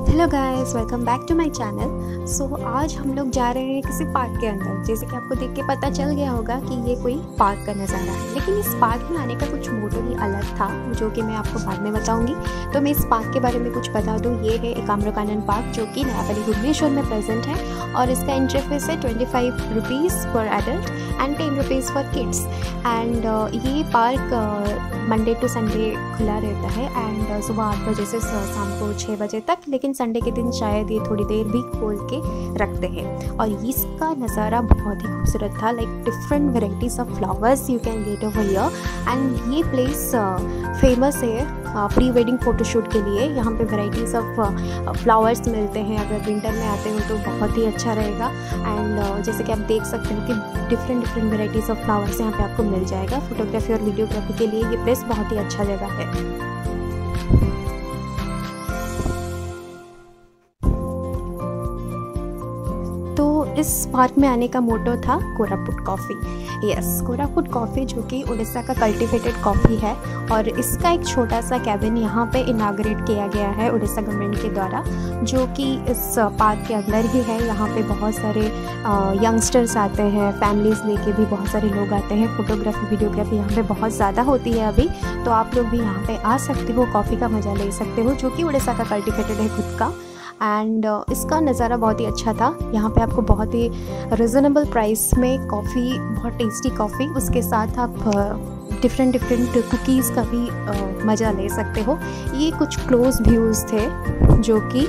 Hello guys, welcome back to my channel. So आज हम लोग जा रहे हैं किसी पार्क के अंदर। जैसे कि आपको देख के पता चल गया होगा कि ये कोई पार्क का नज़ारा है, लेकिन इस पार्क में आने का कुछ मोटो ही अलग था, जो कि मैं आपको बाद में बताऊंगी। तो मैं इस पार्क के बारे में कुछ बता दूं। ये है एक आम्रकानन पार्क, जो कि नयापल्ली भुवनेश्वर में प्रेजेंट है, और इसका एंट्री फीस है 25 rupees for adult and 10 rupees for kids. And ये पार्क मंडे टू संडे खुला रहता है, एंड सुबह 8 बजे से शाम को 6 बजे तक। लेकिन संडे के दिन शायद ये थोड़ी देर भी खोल के रखते हैं। और इसका नज़ारा बहुत ही खूबसूरत था, like different varieties of flowers you can get over here. And ये प्लेस फेमस है प्री वेडिंग फ़ोटोशूट के लिए। यहाँ पे वेराइटीज़ ऑफ फ्लावर्स मिलते हैं। अगर विंटर में आते हो तो बहुत ही अच्छा रहेगा। एंड जैसे कि आप देख सकते हो कि डिफरेंट वेराइटीज़ ऑफ फ्लावर्स यहाँ पे आपको मिल जाएगा। फोटोग्राफी और वीडियोग्राफी के लिए ये प्लेस बहुत ही अच्छा जगह है। तो इस पार्क में आने का मोटो था Koraput coffee. Yes, Koraput coffee जो कि उड़ीसा का कल्टिवेटेड कॉफ़ी है, और इसका एक छोटा सा कैबिन यहाँ पे इनाग्रेट किया गया है उड़ीसा गवर्नमेंट के द्वारा, जो कि इस पार्क के अंदर ही है। यहाँ पे बहुत सारे यंगस्टर्स आते हैं, फैमिलीज़ लेके भी बहुत सारे लोग आते हैं। फोटोग्राफी वीडियोग्राफी यहाँ पे बहुत ज़्यादा होती है अभी, तो आप लोग भी यहाँ पे आ सकते हो, कॉफ़ी का मज़ा ले सकते हो, जो कि उड़ीसा का कल्टिवेटेड है खुद का। एंड इसका नज़ारा बहुत ही अच्छा था। यहाँ पे आपको बहुत ही रिजनेबल प्राइस में कॉफ़ी, बहुत टेस्टी कॉफ़ी, उसके साथ आप डिफरेंट कुकीज़ का भी मज़ा ले सकते हो। ये कुछ क्लोज व्यूज़ थे जो कि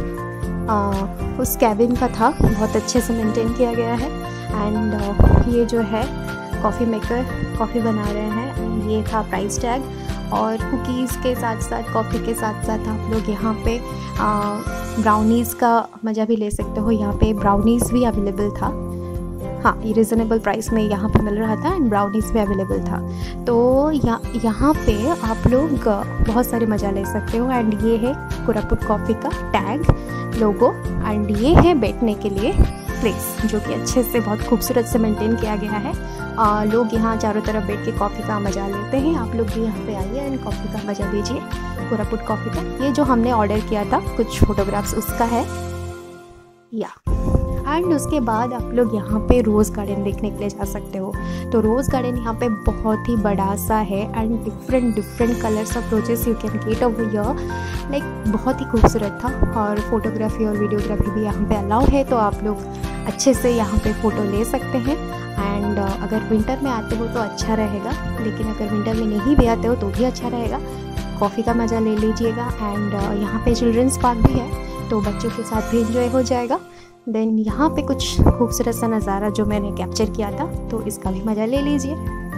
उस कैबिन का था, बहुत अच्छे से मेंटेन किया गया है। एंड ये जो है कॉफ़ी मेकर कॉफ़ी बना रहे हैं, ये था प्राइस टैग। और कुकीज़ के साथ साथ, कॉफ़ी के साथ साथ आप लोग यहाँ पे ब्राउनीज़ का मज़ा भी ले सकते हो। यहाँ पे ब्राउनीज़ भी अवेलेबल था। हाँ, ये रिजनेबल प्राइस में यहाँ पे मिल रहा था, एंड ब्राउनीज़ भी अवेलेबल था। तो यहाँ पे आप लोग बहुत सारे मज़ा ले सकते हो। एंड ये है कोरापुट कॉफ़ी का टैग, लोगो, एंड ये है बैठने के लिए प्लेस, जो कि अच्छे से बहुत खूबसूरत से मेंटेन किया गया है। लोग यहाँ चारों तरफ बैठ के कॉफ़ी का मज़ा लेते हैं। आप लोग भी यहाँ पे आइए एंड कॉफ़ी का मज़ा लीजिए कोरापुट कॉफ़ी का। ये जो हमने ऑर्डर किया था, कुछ फोटोग्राफ्स उसका है या। एंड उसके बाद आप लोग यहाँ पे रोज़ गार्डन देखने के लिए जा सकते हो। तो रोज़ गार्डन यहाँ पे बहुत ही बड़ा सा है, and different colours of roses you can get over here, like बहुत ही खूबसूरत था। और फोटोग्राफी और वीडियोग्राफी भी यहाँ पे अलाउ है, तो आप लोग अच्छे से यहाँ पे फ़ोटो ले सकते हैं। एंड अगर विंटर में आते हो तो अच्छा रहेगा, लेकिन अगर विंटर में नहीं भी आते हो तो भी अच्छा रहेगा। कॉफ़ी का मज़ा ले लीजिएगा। एंड यहाँ पे चिल्ड्रंस पार्क भी है, तो बच्चों के साथ भी इंजॉय हो जाएगा। देन यहाँ पे कुछ खूबसूरत सा नज़ारा जो मैंने कैप्चर किया था, तो इसका भी मज़ा ले लीजिए।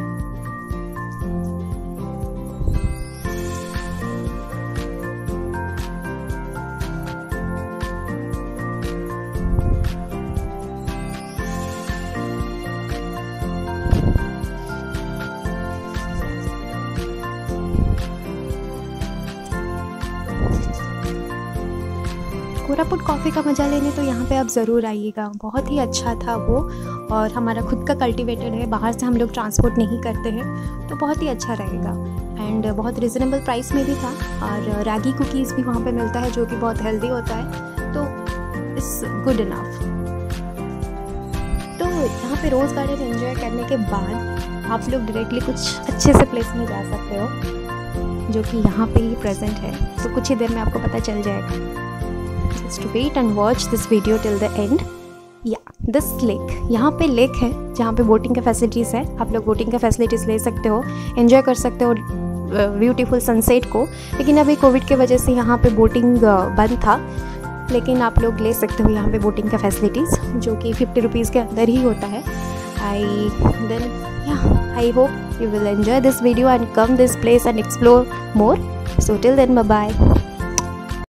कोरापुट कॉफ़ी का मज़ा लेने तो यहाँ पे आप ज़रूर आइएगा, बहुत ही अच्छा था वो। और हमारा खुद का कल्टिवेटेड है, बाहर से हम लोग ट्रांसपोर्ट नहीं करते हैं, तो बहुत ही अच्छा रहेगा। एंड बहुत रिजनेबल प्राइस में भी था। और रागी कुकीज़ भी वहाँ पे मिलता है, जो कि बहुत हेल्दी होता है, तो इट्स गुड इनफ। तो यहाँ पे रोज़ गार्डन एंजॉय करने के बाद आप लोग डायरेक्टली कुछ अच्छे से प्लेस में जा सकते हो, जो कि यहाँ पे ही प्रेजेंट है। तो कुछ ही देर में आपको पता चल जाएगा। Just wait and watch this video till the end. Yeah, this lake, यहाँ पे लेक है जहाँ पे बोटिंग का फैसिलिटीज़ है। आप लोग बोटिंग का फैसिलिटीज़ ले सकते हो, एंजॉय कर सकते हो ब्यूटीफुल सनसेट को। लेकिन अभी कोविड के वजह से यहाँ पे बोटिंग बंद था, लेकिन आप लोग ले सकते हो यहाँ पे बोटिंग का फैसिलिटीज़, जो कि 50 रुपीज़ के अंदर ही होता है। I hope you will enjoy this video and come this place and explore more. So till then, bye bye.